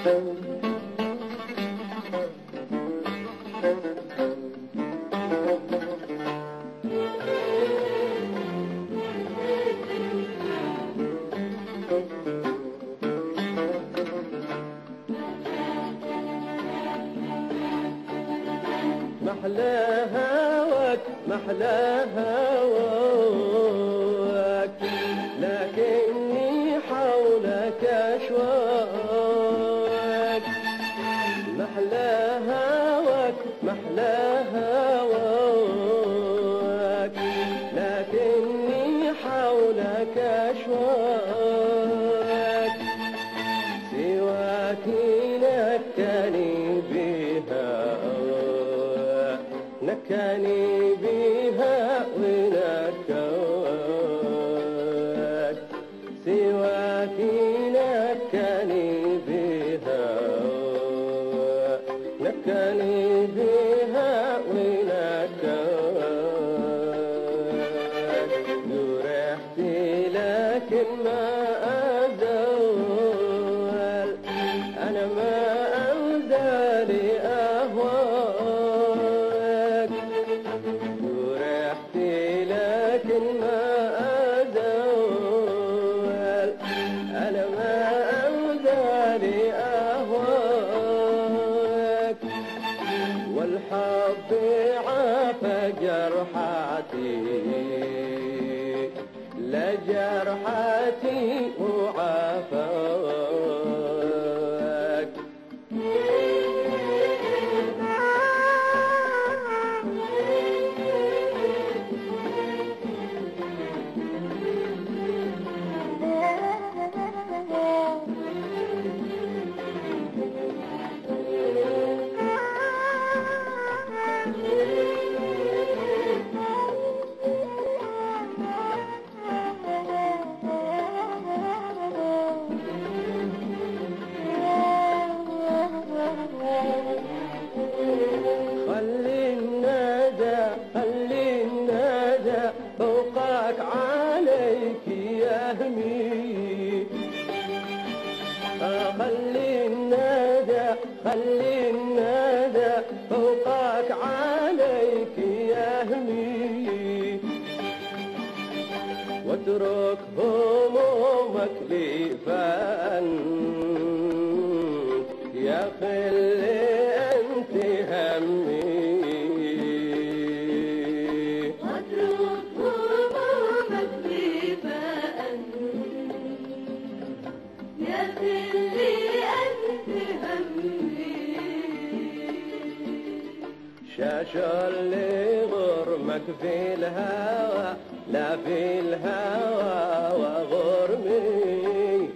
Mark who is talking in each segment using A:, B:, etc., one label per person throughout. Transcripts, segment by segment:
A: محلى هواك محلى هواك، لكني حولك أشواك. محلى هواك محلى هواك، لكني حولك أشواك. سواك نكاني بها نكاني بها ونكاك. سواك نكاني بها نكاني بها ونكاك. جرحت لكن ما أزال، أنا ما أزال أهواك. جرحت لكن ما أزال، أنا ما أزال أهواك. والحب عافى جرحتي لجرحتي وعافاك. خلي الندى فوقك عليك يهمي. خلي الندى فوقك عليك يهمي. واترك همومك لي فأنت يا خلي أنت همي.
B: واترك همومك لي فأنت يا خلي أنت همي.
A: شاش اللي غرمك في الهوى، لا في الهوى وغرمي.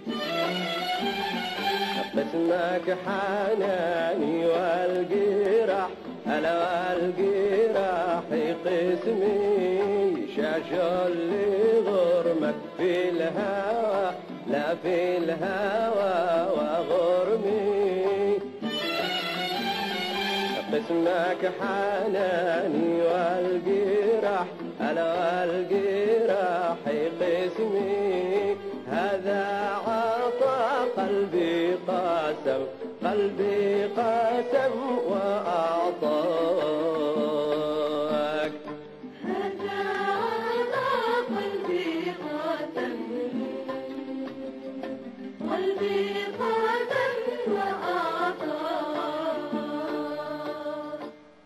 A: قسمك حناني والجراح، ألا والجراح قسمي. شاش اللي غرمك في الهوى، لا في الهوى وغرمي. قسمك حناني والجراح، ألا والجراح قسمي. هذا عطى قلبي قاسم، قلبي قاسم وأعطاك.
B: هذا عطى قلبي قاسم، قلبي قاسم وأعطاك.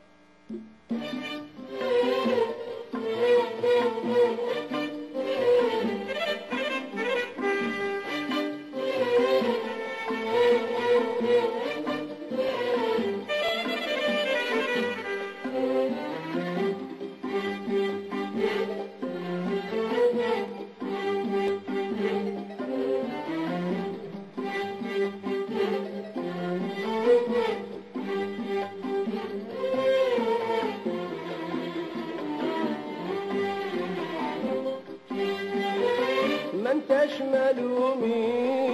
A: ما انتش ملومي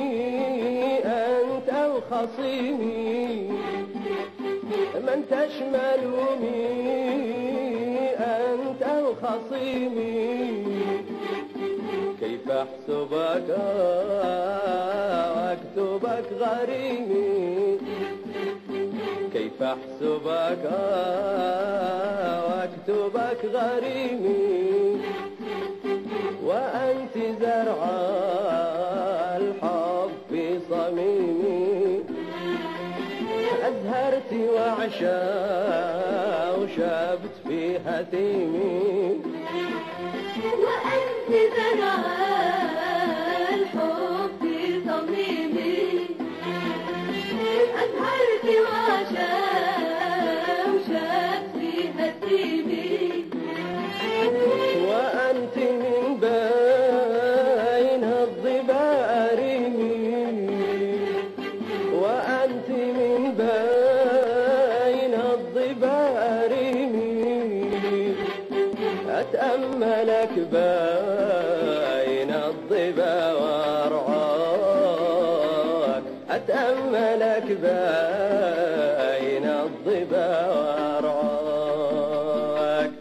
A: انت او خصيمي، ما انتش ملومي انت او خصيمي. كيف احسبك واكتب أكتبك غريمي كيف أحسبك وأكتبك غريمي وأنت زرع الحب في صميمي أزهرت وشبت في هتيمي
B: وأنت زرع الحب في صميمي أزهرت وشبت في هتيمي
A: وأنت من بين الضباء ريمي وأنت من بين الضباء ريمي أتأملك بين الضباء وأرعاك أتأملك بين الضباء وأرعاك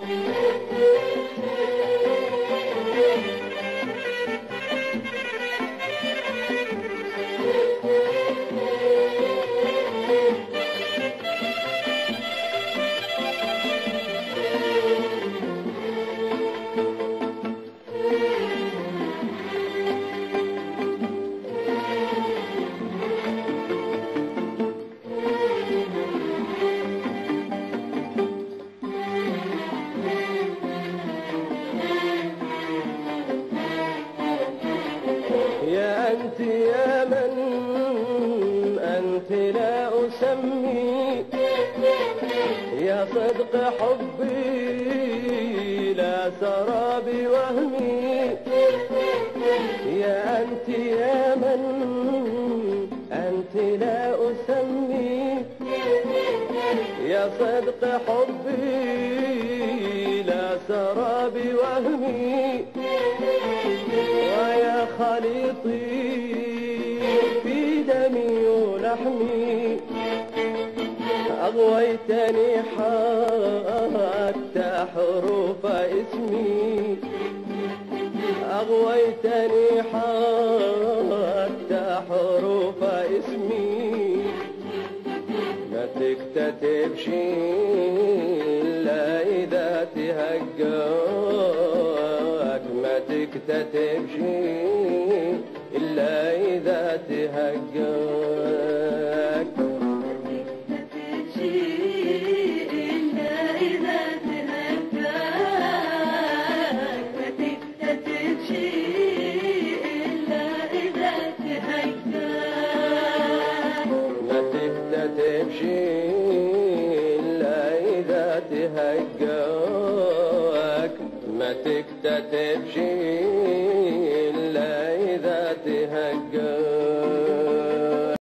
A: يا أنت يا من أنت لا أسمي يا صدق حبي لا سرى بوهمي يا أنت يا من أنت لا أسمي يا صدق حبي لا سرى بوهمي ويا خليطي في دمي ولحمي أغويتني حتى حروف اسمي أغويتني حتى حروف اسمي ما تكتتب شيء إلا إذا تهجاك ما تكتتب شيء إلا إذا تهجاك ما تكتتب شيء إلا إذا تهجاك ما تكتتب شيء